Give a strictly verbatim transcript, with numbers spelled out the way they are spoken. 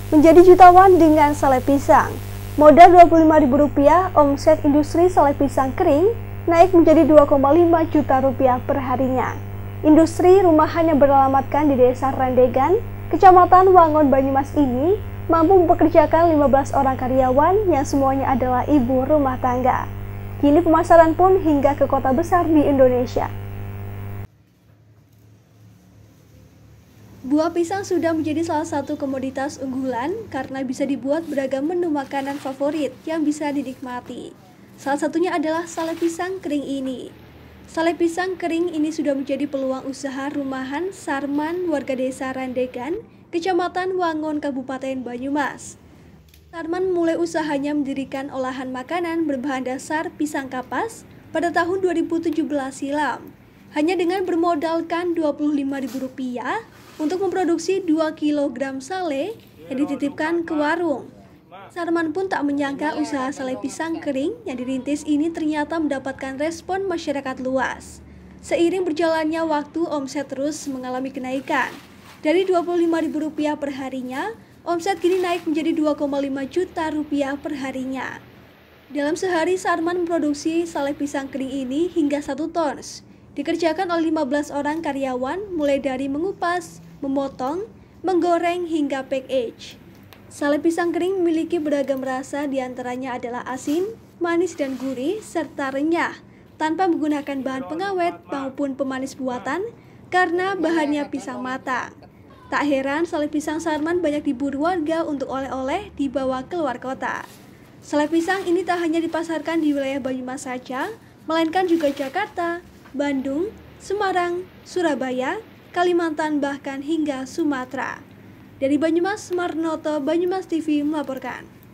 menjadi jutawan dengan sale pisang. Modal dua puluh lima ribu rupiah, omset industri sale pisang kering naik menjadi dua koma lima juta rupiah per harinya. Industri rumahan yang beralamatkan di Desa Randegan, Kecamatan Wangon, Banyumas ini mampu mempekerjakan lima belas orang karyawan yang semuanya adalah ibu rumah tangga. Kini pemasaran pun hingga ke kota besar di Indonesia. Buah pisang sudah menjadi salah satu komoditas unggulan karena bisa dibuat beragam menu makanan favorit yang bisa dinikmati. Salah satunya adalah sale pisang kering ini. Sale pisang kering ini sudah menjadi peluang usaha rumahan Sarman warga Desa Randegan, Kecamatan Wangon, Kabupaten Banyumas. Sarman mulai usahanya mendirikan olahan makanan berbahan dasar pisang kapas pada tahun dua ribu tujuh belas silam. Hanya dengan bermodalkan dua puluh lima ribu rupiah untuk memproduksi dua kilogram sale yang dititipkan ke warung. Sarman pun tak menyangka usaha sale pisang kering yang dirintis ini ternyata mendapatkan respon masyarakat luas. Seiring berjalannya waktu, omset terus mengalami kenaikan. Dari dua puluh lima ribu rupiah per harinya, omset kini naik menjadi dua koma lima juta rupiah per harinya. Dalam sehari, Sarman memproduksi sale pisang kering ini hingga satu tons. Dikerjakan oleh lima belas orang karyawan, mulai dari mengupas, memotong, menggoreng, hingga package. Sale pisang kering memiliki beragam rasa, diantaranya adalah asin, manis dan gurih, serta renyah, tanpa menggunakan bahan pengawet maupun pemanis buatan, karena bahannya pisang matang. Tak heran, sale pisang Sarman banyak diburu warga untuk oleh-oleh dibawa keluar kota. Sale pisang ini tak hanya dipasarkan di wilayah Banyumas saja, melainkan juga Jakarta, Bandung, Semarang, Surabaya, Kalimantan, bahkan hingga Sumatera. Dari Banyumas, Marnoto, Banyumas T V melaporkan.